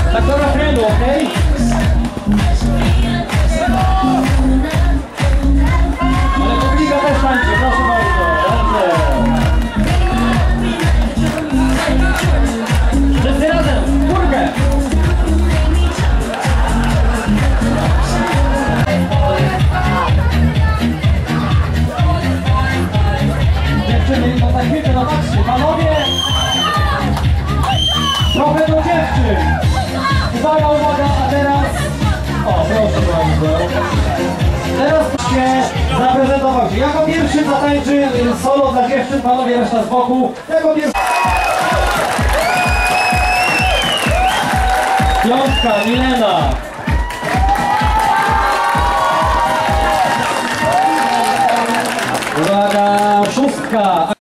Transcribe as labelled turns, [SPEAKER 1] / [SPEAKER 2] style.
[SPEAKER 1] Tak do refrenu, okej? Ale publika też tańczy, proszę bardzo. Dobrze. Wszyscy razem, w górkę. Dziewczyny, to tak wiecie, no patrzcie, panowie. Trochę do dziewczyn. Uwaga, uwaga, a teraz... O, proszę bardzo. Teraz się zaprezentował się. Jako pierwszy zatańczy solo dla dziewczyn, panowie reszta z boku. Jako pierwszy... Piątka, Milena. Uwaga, szóstka.